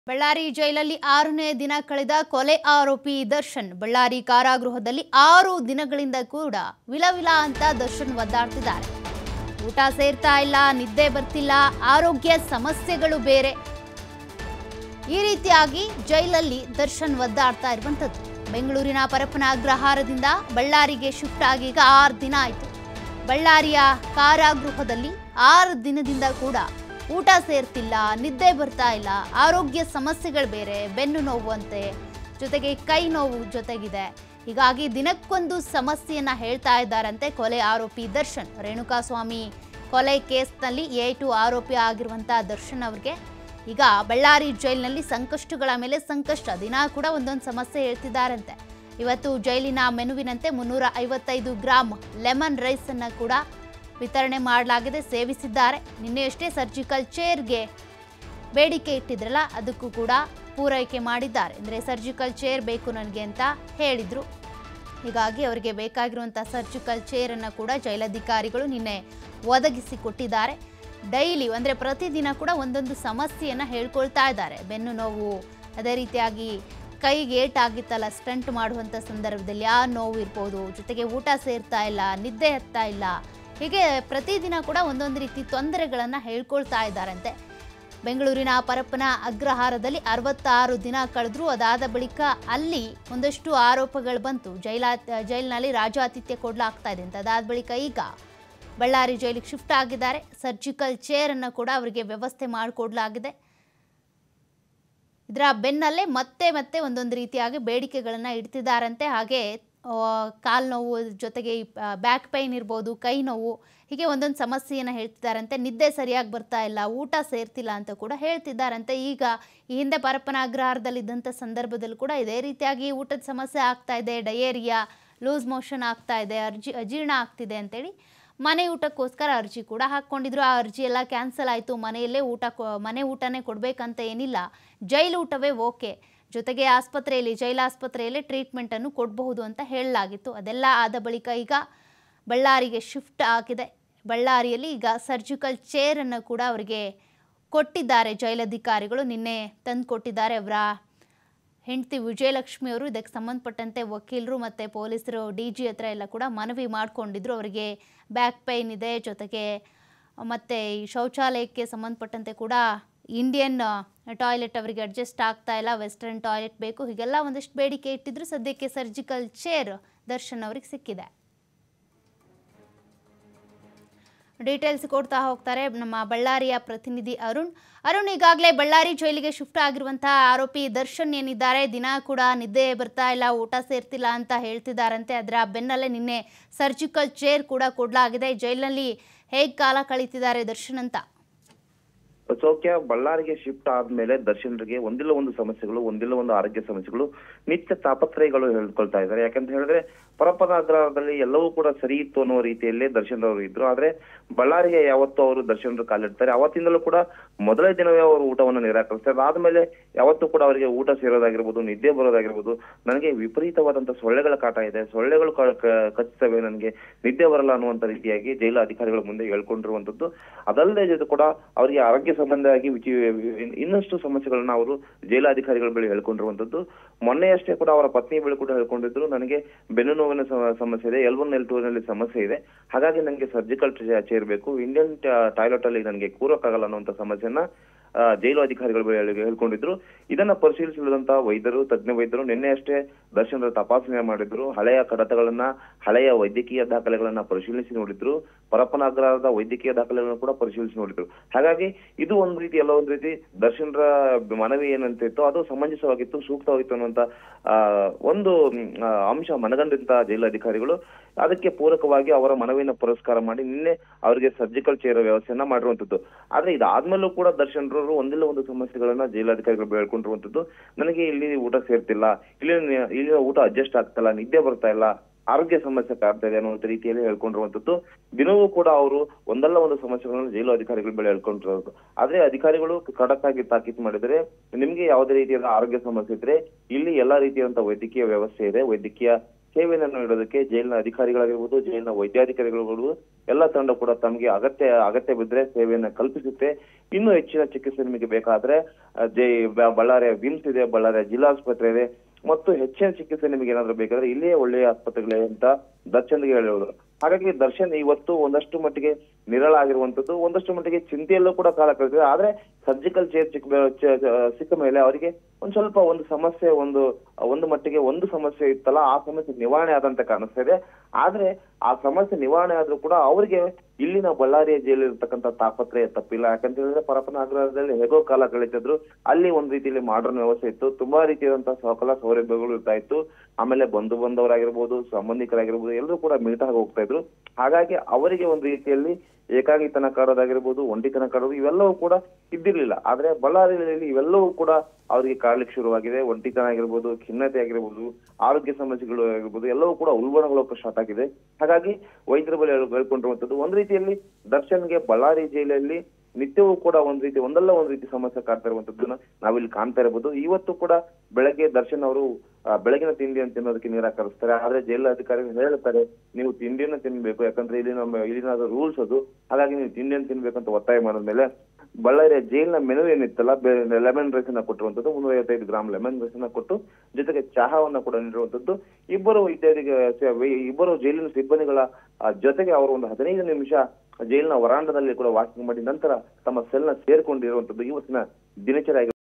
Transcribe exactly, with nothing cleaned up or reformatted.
ಬಳ್ಳಾರಿ ಜೈಲಲ್ಲಿ ಆರನೇ ದಿನ ಕಳೆದ ಕೊಲೆ ಆರೋಪಿ ದರ್ಶನ್ ಬಳ್ಳಾರಿ ಕಾರಾಗೃಹದಲ್ಲಿ ಆರು ದಿನಗಳಿಂದ ಕೂಡ ವಿಲವಿಲ ಅಂತ ದರ್ಶನ್ ಒದ್ದಾಡ್ತಿದ್ದಾರೆ. ಊಟ ಸೇರ್ತಾ ಇಲ್ಲ, ನಿದ್ದೆ ಬರ್ತಿಲ್ಲ, ಆರೋಗ್ಯ ಸಮಸ್ಯೆಗಳು ಬೇರೆ. ಈ ರೀತಿಯಾಗಿ ಜೈಲಲ್ಲಿ ದರ್ಶನ್ ಒದ್ದಾಡ್ತಾ ಇರುವಂತದ್ದು. ಬೆಂಗಳೂರಿನ ಪರಪ್ಪನ ಅಗ್ರಹಾರದಿಂದ ಬಳ್ಳಾರಿಗೆ ಶಿಫ್ಟ್ ಆಗಿ ಈಗ ಆರು ದಿನ ಆಯಿತು. ಬಳ್ಳಾರಿಯ ಕಾರಾಗೃಹದಲ್ಲಿ ಆರು ದಿನದಿಂದ ಕೂಡ ಊಟ ಸೇರ್ತಿಲ್ಲ, ನಿದ್ದೆ ಬರ್ತಾ ಇಲ್ಲ, ಆರೋಗ್ಯ ಸಮಸ್ಯೆಗಳು ಬೇರೆ, ಬೆನ್ನು ನೋವು ಅಂತೆ, ಜೊತೆಗೆ ಕೈ ನೋವು ಜೊತೆಗಿದೆ. ಹೀಗಾಗಿ ದಿನಕ್ಕೊಂದು ಸಮಸ್ಯೆಯನ್ನ ಹೇಳ್ತಾ ಇದ್ದಾರಂತೆ ಕೊಲೆ ಆರೋಪಿ ದರ್ಶನ್. ರೇಣುಕಾಸ್ವಾಮಿ ಕೊಲೆ ಕೇಸ್ನಲ್ಲಿ ಎ ಟು ಆರೋಪಿ ಆಗಿರುವಂತಹ ದರ್ಶನ್ ಅವ್ರಿಗೆ ಈಗ ಬಳ್ಳಾರಿ ಜೈಲಿನಲ್ಲಿ ಸಂಕಷ್ಟಗಳ ಮೇಲೆ ಸಂಕಷ್ಟ, ದಿನ ಕೂಡ ಒಂದೊಂದು ಸಮಸ್ಯೆ ಹೇಳ್ತಿದ್ದಾರಂತೆ. ಇವತ್ತು ಜೈಲಿನ ಮೆನುವಿನಂತೆ ಮುನ್ನೂರ ಐವತ್ತೈದು ಗ್ರಾಮ್ ಲೆಮನ್ ರೈಸ್ ಅನ್ನ ಕೂಡ ವಿತರಣೆ ಮಾಡಲಾಗಿದೆ, ಸೇವಿಸಿದ್ದಾರೆ. ನಿನ್ನೆಯಷ್ಟೇ ಸರ್ಜಿಕಲ್ ಚೇರ್ಗೆ ಬೇಡಿಕೆ ಇಟ್ಟಿದ್ರಲ್ಲ, ಅದಕ್ಕೂ ಕೂಡ ಪೂರೈಕೆ ಮಾಡಿದ್ದಾರೆ. ಅಂದರೆ ಸರ್ಜಿಕಲ್ ಚೇರ್ ಬೇಕು ನನಗೆ ಅಂತ ಹೇಳಿದರು. ಹೀಗಾಗಿ ಅವರಿಗೆ ಬೇಕಾಗಿರುವಂಥ ಸರ್ಜಿಕಲ್ ಚೇರನ್ನು ಕೂಡ ಜೈಲಧಿಕಾರಿಗಳು ನಿನ್ನೆ ಒದಗಿಸಿ ಕೊಟ್ಟಿದ್ದಾರೆ. ಡೈಲಿ ಅಂದರೆ ಪ್ರತಿದಿನ ಕೂಡ ಒಂದೊಂದು ಸಮಸ್ಯೆಯನ್ನು ಹೇಳ್ಕೊಳ್ತಾ ಇದ್ದಾರೆ. ಬೆನ್ನು ನೋವು, ಅದೇ ರೀತಿಯಾಗಿ ಕೈಗೆ ಏಟಾಗಿತ್ತಲ್ಲ ಸ್ಟಂಟ್ ಮಾಡುವಂಥ ಸಂದರ್ಭದಲ್ಲಿ ಆ ನೋವು ಇರ್ಬೋದು, ಜೊತೆಗೆ ಊಟ ಸೇರ್ತಾ ಇಲ್ಲ, ನಿದ್ದೆ ಹತ್ತಾ ಇಲ್ಲ, ಹೀಗೆ ಪ್ರತಿದಿನ ಕೂಡ ಒಂದೊಂದು ರೀತಿ ತೊಂದರೆಗಳನ್ನು ಹೇಳ್ಕೊಳ್ತಾ ಇದ್ದಾರಂತೆ. ಬೆಂಗಳೂರಿನ ಪರಪ್ಪನ ಅಗ್ರಹಾರದಲ್ಲಿ ಅರವತ್ತಾರು ದಿನ ಕಳೆದ್ರು. ಅದಾದ ಬಳಿಕ ಅಲ್ಲಿ ಒಂದಷ್ಟು ಆರೋಪಗಳು ಬಂತು. ಜೈಲಾ ಜೈಲಿನಲ್ಲಿ ರಾಜಾತಿಥ್ಯ ಕೊಡಲಾಗ್ತಾ ಇದೆ ಅಂತ. ಅದಾದ ಬಳಿಕ ಈಗ ಬಳ್ಳಾರಿ ಜೈಲಿಗೆ ಶಿಫ್ಟ್ ಆಗಿದ್ದಾರೆ. ಸರ್ಜಿಕಲ್ ಚೇರನ್ನು ಕೂಡ ಅವರಿಗೆ ವ್ಯವಸ್ಥೆ ಮಾಡಿಕೊಡ್ಲಾಗಿದೆ. ಇದರ ಬೆನ್ನಲ್ಲೇ ಮತ್ತೆ ಮತ್ತೆ ಒಂದೊಂದು ರೀತಿಯಾಗಿ ಬೇಡಿಕೆಗಳನ್ನು ಇಡ್ತಿದ್ದಾರಂತೆ. ಹಾಗೆ ಕಾಲು ನೋವು ಜೊತೆಗೆ ಬ್ಯಾಕ್ ಪೈನ್ ಇರ್ಬೋದು, ಕೈ ನೋವು, ಹೀಗೆ ಒಂದೊಂದು ಸಮಸ್ಯೆಯನ್ನು ಹೇಳ್ತಿದ್ದಾರಂತೆ. ನಿದ್ದೆ ಸರಿಯಾಗಿ ಬರ್ತಾ ಇಲ್ಲ, ಊಟ ಸೇರ್ತಿಲ್ಲ ಅಂತ ಕೂಡ ಹೇಳ್ತಿದ್ದಾರಂತೆ. ಈಗ ಈ ಹಿಂದೆ ಪರಪ್ಪನ ಅಗ್ರಹಾರದಲ್ಲಿದ್ದಂಥ ಸಂದರ್ಭದಲ್ಲಿ ಕೂಡ ಇದೇ ರೀತಿಯಾಗಿ ಊಟದ ಸಮಸ್ಯೆ ಆಗ್ತಾ ಇದೆ, ಡಯೇರಿಯಾ, ಲೂಸ್ ಮೋಷನ್ ಆಗ್ತಾ ಇದೆ, ಅರ್ಜಿ ಅಜೀರ್ಣ ಆಗ್ತಿದೆ ಅಂತೇಳಿ ಮನೆ ಊಟಕ್ಕೋಸ್ಕರ ಅರ್ಜಿ ಕೂಡ ಹಾಕ್ಕೊಂಡಿದ್ರು. ಆ ಅರ್ಜಿ ಎಲ್ಲ ಕ್ಯಾನ್ಸಲ್ ಆಯಿತು. ಮನೆಯಲ್ಲೇ ಊಟ ಮನೆ ಊಟನೇ ಕೊಡಬೇಕಂತ ಏನಿಲ್ಲ, ಜೈಲು ಊಟವೇ ಓಕೆ, ಜೊತೆಗೆ ಆಸ್ಪತ್ರೆಯಲ್ಲಿ ಜೈಲಾಸ್ಪತ್ರೆಯಲ್ಲಿ ಟ್ರೀಟ್ಮೆಂಟನ್ನು ಕೊಡಬಹುದು ಅಂತ ಹೇಳಲಾಗಿತ್ತು. ಅದೆಲ್ಲ ಆದ ಬಳಿಕ ಈಗ ಬಳ್ಳಾರಿಗೆ ಶಿಫ್ಟ್ ಆಗಿದೆ. ಬಳ್ಳಾರಿಯಲ್ಲಿ ಈಗ ಸರ್ಜಿಕಲ್ ಚೇರನ್ನು ಕೂಡ ಅವರಿಗೆ ಕೊಟ್ಟಿದ್ದಾರೆ ಜೈಲಧಿಕಾರಿಗಳು. ನಿನ್ನೆ ತಂದು ಕೊಟ್ಟಿದ್ದಾರೆ. ಅವರ ಹೆಂಡತಿ ವಿಜಯಲಕ್ಷ್ಮಿ ಅವರು ಇದಕ್ಕೆ ಸಂಬಂಧಪಟ್ಟಂತೆ ವಕೀಲರು ಮತ್ತು ಪೊಲೀಸರು ಡಿ ಜಿ ಹತ್ರ ಎಲ್ಲ ಕೂಡ ಮನವಿ ಮಾಡಿಕೊಂಡಿದ್ರು. ಅವರಿಗೆ ಬ್ಯಾಕ್ ಪೈನ್ ಇದೆ, ಜೊತೆಗೆ ಮತ್ತು ಈ ಶೌಚಾಲಯಕ್ಕೆ ಸಂಬಂಧಪಟ್ಟಂತೆ ಕೂಡ ಇಂಡಿಯನ್ ಟಾಯ್ಲೆಟ್ ಅವರಿಗೆ ಅಡ್ಜಸ್ಟ್ ಆಗ್ತಾ ಇಲ್ಲ, ವೆಸ್ಟರ್ನ್ ಟಾಯ್ಲೆಟ್ ಬೇಕು, ಹೀಗೆಲ್ಲ ಒಂದಷ್ಟು ಬೇಡಿಕೆ ಇಟ್ಟಿದ್ರು. ಸದ್ಯಕ್ಕೆ ಸರ್ಜಿಕಲ್ ಚೇರ್ ದರ್ಶನ್ ಅವ್ರಿಗೆ ಸಿಕ್ಕಿದೆ. ಡೀಟೇಲ್ಸ್ ಕೊಡ್ತಾ ಹೋಗ್ತಾರೆ ನಮ್ಮ ಬಳ್ಳಾರಿಯ ಪ್ರತಿನಿಧಿ ಅರುಣ್. ಅರುಣ್, ಈಗಾಗಲೇ ಬಳ್ಳಾರಿ ಜೈಲಿಗೆ ಶಿಫ್ಟ್ ಆಗಿರುವಂತಹ ಆರೋಪಿ ದರ್ಶನ್ ಏನಿದ್ದಾರೆ, ದಿನ ಕೂಡ ನಿದ್ದೆ ಬರ್ತಾ ಇಲ್ಲ, ಊಟ ಸೇರ್ತಿಲ್ಲ ಅಂತ ಹೇಳ್ತಿದ್ದಾರಂತೆ. ಅದರ ಬೆನ್ನಲ್ಲೇ ನಿನ್ನೆ ಸರ್ಜಿಕಲ್ ಚೇರ್ ಕೂಡ ಕೊಡಲಾಗಿದೆ. ಜೈಲಿನಲ್ಲಿ ಹೇಗೆ ಕಾಲ ಕಳೀತಿದ್ದಾರೆ ದರ್ಶನ್ ಅಂತ? ಸೌಖ್ಯ, ಬಳ್ಳಾರಿಗೆ ಶಿಫ್ಟ್ ಆದ್ಮೇಲೆ ದರ್ಶನ್ರಿಗೆ ಒಂದಿಲ್ಲ ಒಂದು ಸಮಸ್ಯೆಗಳು, ಒಂದಿಲ್ಲ ಒಂದು ಆರೋಗ್ಯ ಸಮಸ್ಯೆಗಳು, ನಿತ್ಯ ತಾಪತ್ರಯಗಳು ಹೇಳ್ಕೊಳ್ತಾ ಇದ್ದಾರೆ. ಯಾಕಂತ ಹೇಳಿದ್ರೆ ಪರಪ್ಪನ ಅಗ್ರಹಾರದಲ್ಲಿ ಎಲ್ಲವೂ ಕೂಡ ಸರಿ ಇತ್ತು ಅನ್ನೋ ರೀತಿಯಲ್ಲೇ ದರ್ಶನ್ ಅವರು ಇದ್ರು. ಆದ್ರೆ ಬಳ್ಳಾರಿಗೆ ಯಾವತ್ತು ಅವರು ದರ್ಶನ್ ಕಾಲಿಡ್ತಾರೆ, ಅವತ್ತಿಂದಲೂ ಕೂಡ ಮೊದಲೇ ದಿನವೇ ಅವರು ಊಟವನ್ನು ನಿರಾಕರಿಸ್ತಾರೆ. ಅದಾದ್ಮೇಲೆ ಯಾವತ್ತೂ ಕೂಡ ಅವರಿಗೆ ಊಟ ಸೇರೋದಾಗಿರ್ಬೋದು, ನಿದ್ದೆ ಬರೋದಾಗಿರ್ಬೋದು, ನನಗೆ ವಿಪರೀತವಾದಂತ ಸೊಳ್ಳೆಗಳ ಕಾಟ ಇದೆ, ಸೊಳ್ಳೆಗಳು ಕಚ್ಚುತ್ತವೆ, ನನಗೆ ನಿದ್ದೆ ಬರಲ್ಲ ಅನ್ನುವಂತ ರೀತಿಯಾಗಿ ಜೈಲು ಅಧಿಕಾರಿಗಳ ಮುಂದೆ ಹೇಳ್ಕೊಂಡಿರುವಂತದ್ದು. ಅದಲ್ಲದೆ ಜೊತೆ ಕೂಡ ಅವರಿಗೆ ಆರೋಗ್ಯ ಸಂಬಂಧವಾಗಿ ಇನ್ನಷ್ಟು ಸಮಸ್ಯೆಗಳನ್ನ ಅವರು ಜೈಲಾಧಿಕಾರಿಗಳ ಬಳಿ ಹೇಳ್ಕೊಂಡಿರುವಂತದ್ದು. ಮೊನ್ನೆಯಷ್ಟೇ ಕೂಡ ಅವರ ಪತ್ನಿ ಬಳಿ ಕೂಡ ಹೇಳ್ಕೊಂಡಿದ್ರು, ನನಗೆ ಬೆನ್ನು ನೋವಿನ ಸಮಸ್ಯೆ ಇದೆ, ಎಲ್ ಒನ್ ಎಲ್ ಟೂ ನಲ್ಲಿ ಸಮಸ್ಯೆ ಇದೆ, ಹಾಗಾಗಿ ನನಗೆ ಸರ್ಜಿಕಲ್ ಚೇರ್ ಬೇಕು, ಇಂಡಿಯನ್ ಟಾಯ್ಲೆಟ್ ಅಲ್ಲಿ ನನಗೆ ಕೂರಕ್ಕಾಗಲ್ಲ ಅನ್ನುವಂತ ಸಮಸ್ಯೆಯನ್ನ ಜೈಲು ಅಧಿಕಾರಿಗಳು ಹೇಳ್ಕೊಂಡಿದ್ರು. ಇದನ್ನ ಪರಿಶೀಲಿಸಿದಂತಹ ವೈದ್ಯರು, ತಜ್ಞ ವೈದ್ಯರು ನಿನ್ನೆ ಅಷ್ಟೇ ದರ್ಶನ್ ತಪಾಸಣೆ ಮಾಡಿದ್ರು. ಹಳೆಯ ಕಡತಗಳನ್ನ, ಹಳೆಯ ವೈದ್ಯಕೀಯ ದಾಖಲೆಗಳನ್ನ ಪರಿಶೀಲಿಸಿ ನೋಡಿದ್ರು. ಪರಪ್ಪನ ಅಗ್ರಹಾರದ ವೈದ್ಯಕೀಯ ದಾಖಲೆಗಳನ್ನು ಕೂಡ ಪರಿಶೀಲಿಸಿ ನೋಡಿದ್ರು. ಹಾಗಾಗಿ ಇದು ಒಂದು ರೀತಿ ಎಲ್ಲ ಒಂದು ರೀತಿ ದರ್ಶನ್ರ ಮನವಿ ಏನಂತಿತ್ತು ಅದು ಸಮಂಜಸವಾಗಿತ್ತು, ಸೂಕ್ತವಾಗಿತ್ತು ಅನ್ನುವಂತ ಆ ಒಂದು ಅಂಶ ಮನಗಂಡಿದ್ದ ಜೈಲು ಅಧಿಕಾರಿಗಳು ಅದಕ್ಕೆ ಪೂರಕವಾಗಿ ಅವರ ಮನವಿಯನ್ನು ಪುರಸ್ಕಾರ ಮಾಡಿ ನಿನ್ನೆ ಅವರಿಗೆ ಸರ್ಜಿಕಲ್ ಚೇರ್ ವ್ಯವಸ್ಥೆಯನ್ನ ಮಾಡಿರುವಂತದ್ದು. ಆದ್ರೆ ಇದಾದ್ಮೇಲೂ ಕೂಡ ದರ್ಶನ್ ರವರು ಒಂದಿಲ್ಲ ಒಂದು ಸಮಸ್ಯೆಗಳನ್ನ ಜೈಲಾಧಿಕಾರಿಗಳು ಹೇಳ್ಕೊಂಡಿರುವಂತದ್ದು. ನನಗೆ ಇಲ್ಲಿ ಊಟ ಸೇರ್ತಿಲ್ಲ, ಇಲ್ಲಿ ಇಲ್ಲಿನ ಊಟ ಅಡ್ಜಸ್ಟ್ ಆಗ್ತಿಲ್ಲ, ನಿದ್ದೆ ಬರ್ತಾ ಇಲ್ಲ, ಆರೋಗ್ಯ ಸಮಸ್ಯೆ ಕಾಡ್ತಾ ಇದೆ ಅನ್ನೋ ರೀತಿಯಲ್ಲಿ ಹೇಳ್ಕೊಂಡಿರುವಂತದ್ದು. ದಿನವೂ ಕೂಡ ಅವರು ಒಂದಲ್ಲ ಒಂದು ಸಮಸ್ಯೆಗಳನ್ನು ಜೈಲು ಅಧಿಕಾರಿಗಳ ಬಳಿ ಹೇಳ್ಕೊಂಡಿರೋದು. ಆದ್ರೆ ಅಧಿಕಾರಿಗಳು ಖಡಕ್ ಆಗಿ ತಾಕೀತು ಮಾಡಿದರೆ, ನಿಮ್ಗೆ ಯಾವುದೇ ರೀತಿಯಾದ ಆರೋಗ್ಯ ಸಮಸ್ಯೆ ಇದ್ರೆ ಇಲ್ಲಿ ಎಲ್ಲಾ ರೀತಿಯಾದಂತಹ ವೈದ್ಯಕೀಯ ವ್ಯವಸ್ಥೆ ಇದೆ, ವೈದ್ಯಕೀಯ ಸೇವೆಯನ್ನು ನೀಡೋದಕ್ಕೆ ಜೈಲಿನ ಅಧಿಕಾರಿಗಳಾಗಿರ್ಬೋದು, ಜೈಲಿನ ವೈದ್ಯಾಧಿಕಾರಿಗಳು ಎಲ್ಲ ತಂಡ ಕೂಡ ತಮಗೆ ಅಗತ್ಯ ಅಗತ್ಯ ಬಿದ್ದರೆ ಸೇವೆಯನ್ನ ಕಲ್ಪಿಸುತ್ತೆ. ಇನ್ನೂ ಹೆಚ್ಚಿನ ಚಿಕಿತ್ಸೆ ನಿಮಗೆ ಬೇಕಾದ್ರೆ ಜೈ ಬಳ್ಳಾರಿಯ ವಿಮ್ಸ್ ಇದೆ, ಬಳ್ಳಾರಿಯ ಜಿಲ್ಲಾಸ್ಪತ್ರೆ ಇದೆ, ಮತ್ತು ಹೆಚ್ಚಿನ ಚಿಕಿತ್ಸೆ ನಿಮಗೆ ಏನಾದ್ರು ಬೇಕಾದ್ರೆ ಇಲ್ಲಿಯೇ ಒಳ್ಳೆಯ ಆಸ್ಪತ್ರೆಗಳೇ ಅಂತ ದರ್ಶನ್ಗೆ ಹೇಳಿದ್ರು. ಹಾಗಾಗಿ ದರ್ಶನ್ ಇವತ್ತು ಒಂದಷ್ಟು ಮಟ್ಟಿಗೆ ನಿರಳಾಗಿರುವಂತದ್ದು, ಒಂದಷ್ಟು ಮಟ್ಟಿಗೆ ಚಿಂತೆಯಲ್ಲೂ ಕೂಡ ಕಾಲ ಕಳೆದಿದೆ. ಆದ್ರೆ ಸರ್ಜಿಕಲ್ ಚೇರ್ ಸಿಕ್ಕ ಸಿಕ್ಕ ಮೇಲೆ ಅವರಿಗೆ ಒಂದ್ ಸ್ವಲ್ಪ ಒಂದು ಸಮಸ್ಯೆ ಒಂದು ಒಂದು ಮಟ್ಟಿಗೆ ಒಂದು ಸಮಸ್ಯೆ ಇತ್ತಲ್ಲ, ಆ ಸಮಸ್ಯೆ ನಿವಾರಣೆ ಆದಂತ ಕಾಣಿಸ್ತಾ ಇದೆ. ಆದ್ರೆ ಆ ಸಮಸ್ಯೆ ನಿವಾರಣೆ ಆದ್ರೂ ಕೂಡ ಅವರಿಗೆ ಇಲ್ಲಿನ ಬಳ್ಳಾರಿಯ ಜೈಲು ಇರ್ತಕ್ಕಂಥ ತಾಪತ್ರೆ ತಪ್ಪಿಲ್ಲ. ಯಾಕಂತ ಹೇಳಿದ್ರೆ ಪರಪ್ಪನ ಅಗ್ರಹಾರದಲ್ಲಿ ಹೇಗೋ ಕಾಲ ಕಳೀತಿದ್ರು, ಅಲ್ಲಿ ಒಂದ್ ರೀತಿಯಲ್ಲಿ ಮಾಡರ್ನ್ ವ್ಯವಸ್ಥೆ ಇತ್ತು, ತುಂಬಾ ರೀತಿಯಾದಂತಹ ಸಕಲ ಸೌಲಭ್ಯಗಳು ಇರ್ತಾ ಇತ್ತು. ಆಮೇಲೆ ಬಂಧು ಬಂಧವರಾಗಿರ್ಬೋದು, ಸಂಬಂಧಿಕರಾಗಿರ್ಬೋದು, ಎಲ್ಲರೂ ಕೂಡ ಮಿಳಿತಾಗಿ ಹೋಗ್ತಾ ಇದ್ರು. ಹಾಗಾಗಿ ಅವರಿಗೆ ಒಂದು ರೀತಿಯಲ್ಲಿ ಏಕಾಂಗಿತನ ಕಾಡೋದಾಗಿರ್ಬೋದು, ಒಂಟಿತನ ಕಾಡೋದು ಇವೆಲ್ಲವೂ ಕೂಡ ಇದ್ದಿರ್ಲಿಲ್ಲ. ಆದ್ರೆ ಬಳ್ಳಾರಿಯಲ್ಲಿ ಇವೆಲ್ಲವೂ ಕೂಡ ಅವರಿಗೆ ಕಾಡ್ಲಿಕ್ಕೆ ಶುರುವಾಗಿದೆ. ಒಂಟಿತನ ಆಗಿರ್ಬೋದು, ಖಿನ್ನತೆ ಆಗಿರ್ಬೋದು, ಆರೋಗ್ಯ ಸಮಸ್ಯೆಗಳು ಆಗಿರ್ಬೋದು, ಎಲ್ಲವೂ ಕೂಡ ಉಲ್ಬಣಗೊಳ್ಳೋಕೆ ಸ್ಟಾರ್ಟ್ ಆಗಿದೆ. ಹಾಗಾಗಿ ವೈದ್ಯರ ಬಳಿ ಹೇಳ್ಕೊಂಡಿರುವಂತದ್ದು ಒಂದ್ ರೀತಿಯಲ್ಲಿ ದರ್ಶನ್ಗೆ ಬಳ್ಳಾರಿ ಜೈಲಲ್ಲಿ ನಿತ್ಯವೂ ಕೂಡ ಒಂದ್ ರೀತಿ ಒಂದಲ್ಲ ಒಂದ್ ರೀತಿ ಸಮಸ್ಯೆ ಕಾಡ್ತಾ ಇರುವಂತದ್ದನ್ನ ನಾವಿಲ್ಲಿ ಕಾಣ್ತಾ ಇರಬಹುದು. ಇವತ್ತು ಕೂಡ ಬೆಳಗ್ಗೆ ದರ್ಶನ್ ಅವರು ಬೆಳಗಿನ ತಿಂಡಿಯನ್ನು ತಿನ್ನೋದಕ್ಕೆ ನಿರಾಕರಿಸ್ತಾರೆ. ಆದ್ರೆ ಜೈಲ ಅಧಿಕಾರಿಗಳು ಹೇಳ್ತಾರೆ ನೀವು ತಿಂಡಿಯನ್ನ ತಿನ್ಬೇಕು, ಯಾಕಂದ್ರೆ ಇಲ್ಲಿ ನಮ್ಮ ಇಲ್ಲಿನ ರೂಲ್ಸ್ ಅದು, ಹಾಗಾಗಿ ನೀವು ತಿಂಡಿಯನ್ನು ತಿನ್ಬೇಕಂತ ಒತ್ತಾಯ ಮಾಡಿದ್ಮೇಲೆ ಬಳ್ಳಾರಿಯ ಜೈಲಿನ ಮೆನು ಏನಿತ್ತಲ್ಲ, ಲೆಮನ್ ರೈಸ್ ಅನ್ನ ಕೊಟ್ಟಿರುವಂತದ್ದು, ಮುನ್ನೂರ ಐವತ್ತೈದು ಗ್ರಾಮ್ ಲೆಮನ್ ರೈಸ್ ಅನ್ನ ಕೊಟ್ಟು ಜೊತೆಗೆ ಚಹಾವನ್ನ ಕೂಡ ನೀಡಿರುವಂತದ್ದು. ಇಬ್ಬರು ಇತ್ಯಾದಿ ಇಬ್ಬರು ಜೈಲಿನ ಸಿಬ್ಬಂದಿಗಳ ಜೊತೆಗೆ ಅವರು ಒಂದು ಹದಿನೈದು ನಿಮಿಷ ಜೈಲಿನ ವರಾಂಡದಲ್ಲಿ ಕೂಡ ವಾಕಿಂಗ್ ಮಾಡಿ ನಂತರ ತಮ್ಮ ಸೆಲ್ನ ಸೇರ್ಕೊಂಡಿರುವಂತದ್ದು ಇವತ್ತಿನ ದಿನಚರಿ.